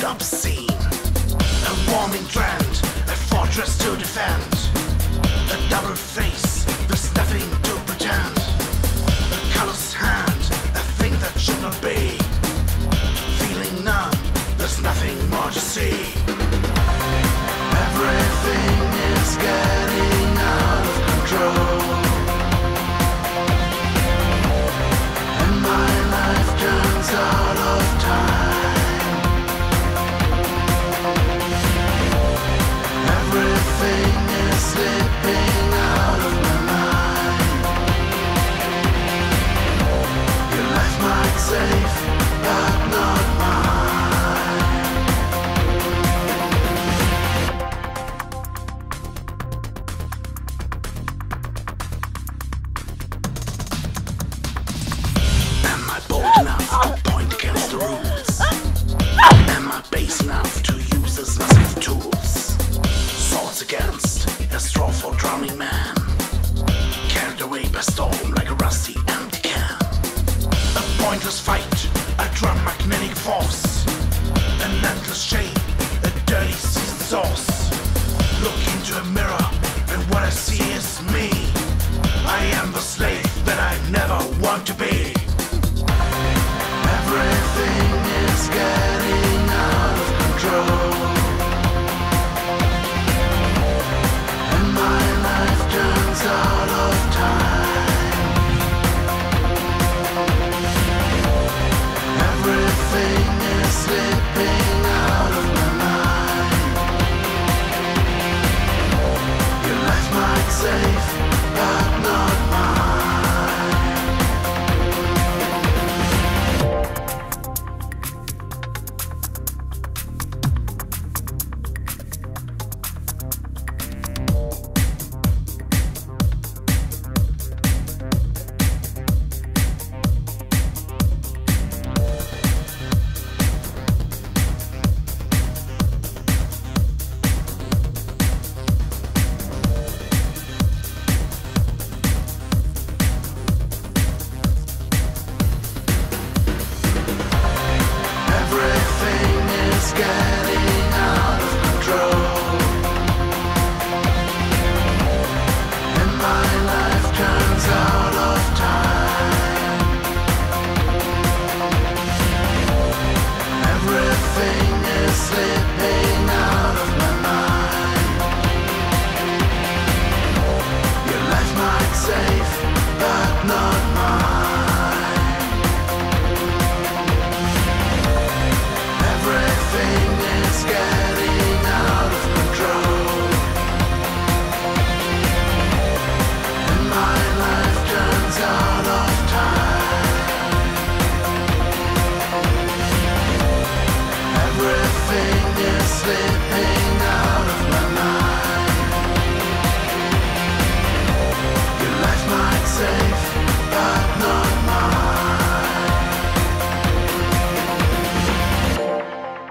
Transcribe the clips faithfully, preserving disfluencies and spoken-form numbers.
obscene. A warming trend, a fortress to defend. A double face, there's nothing to pretend. A callous hand, a thing that should not be. Feeling numb, there's nothing more to see. Everything is getting out of control, and my life turns out of time. Everything is slipping out of my mind. Your life might save, but not mine. Am I bold enough to point against the rules? Am I base enough to use this massive tools? Swords against a straw for drowning man, carried away by storm like a rusty empty can. A pointless fight, a drum magnetic force, an endless shape, a dirty seasoned sauce. Look into a mirror and what I see is me. I am the slave that I never want to be. Everything is getting out of control, and my life turns out of time. Everything is slipping out of my mind. Your life might save, but not mine.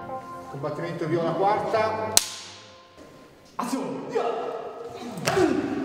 Combattimento Viola quarta. Azione! Via!